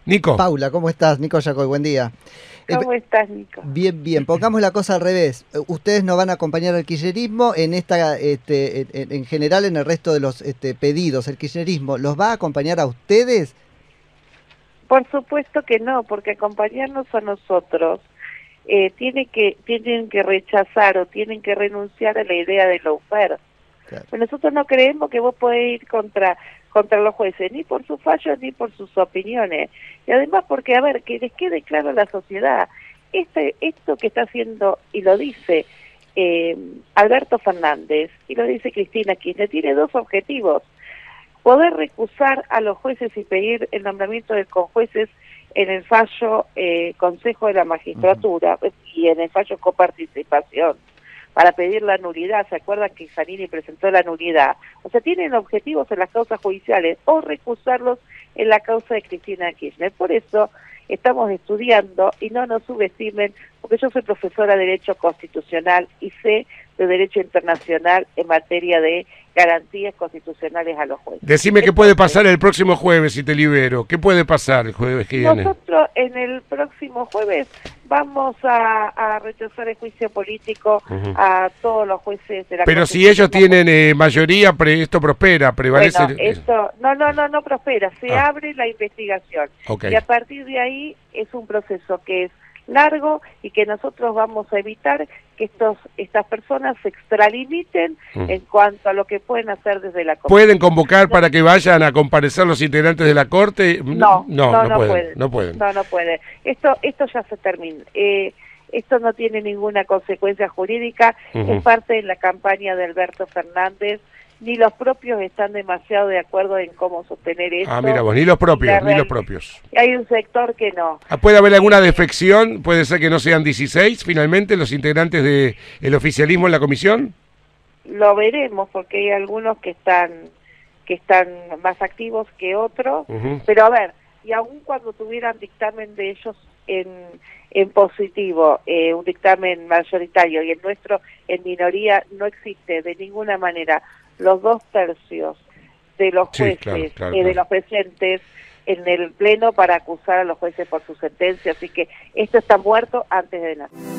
Nico. Paula, ¿cómo estás? Nico Yacoy, buen día. ¿Cómo estás, Nico? Bien, bien. Pongamos la cosa al revés. Ustedes no van a acompañar al kirchnerismo en en general en el resto de los pedidos. ¿El kirchnerismo los va a acompañar a ustedes? Por supuesto que no, porque acompañarnos a nosotros tienen que rechazar o tienen que renunciar a la idea de lawfare. Claro. Pues nosotros no creemos que vos podés ir contra los jueces, ni por sus fallos ni por sus opiniones. Y además porque, a ver, que les quede claro a la sociedad, esto que está haciendo, y lo dice Alberto Fernández, y lo dice Cristina Kirchner, tiene dos objetivos: poder recusar a los jueces y pedir el nombramiento de conjueces en el fallo Consejo de la Magistratura y en el fallo coparticipación, para pedir la nulidad. ¿Se acuerdan que Zanini presentó la nulidad? O sea, tienen objetivos en las causas judiciales o recusarlos en la causa de Cristina Kirchner. Por eso estamos estudiando, y no nos subestimen, porque yo soy profesora de Derecho Constitucional y sé de Derecho Internacional en materia de garantías constitucionales a los jueces. Decime qué puede pasar el próximo jueves si te libero. ¿Qué puede pasar el jueves que viene? Nosotros en el próximo jueves vamos a rechazar el juicio político a todos los jueces de la Pero si ellos tienen mayoría, esto prospera, prevalece... Bueno, esto no prospera, se abre la investigación. Okay. Y a partir de ahí es un proceso que es largo y que nosotros vamos a evitar que estas personas se extralimiten en cuanto a lo que pueden hacer desde la Corte. ¿Pueden convocar para que vayan a comparecer los integrantes de la Corte? No pueden. No pueden. Esto ya se termina. Esto no tiene ninguna consecuencia jurídica, es parte de la campaña de Alberto Fernández. Ni los propios están demasiado de acuerdo en cómo sostener esto. Ah, mira vos, ni los propios. Hay un sector que no. ¿Puede haber alguna defección? ¿Puede ser que no sean 16 finalmente los integrantes del oficialismo en la comisión? Lo veremos, porque hay algunos que están más activos que otros. Pero a ver, y aun cuando tuvieran dictamen de ellos en positivo, un dictamen mayoritario, y el nuestro en minoría, no existe de ninguna manera los 2/3 de los jueces de los presentes en el pleno para acusar a los jueces por su sentencia. Así que esto está muerto antes de nacer.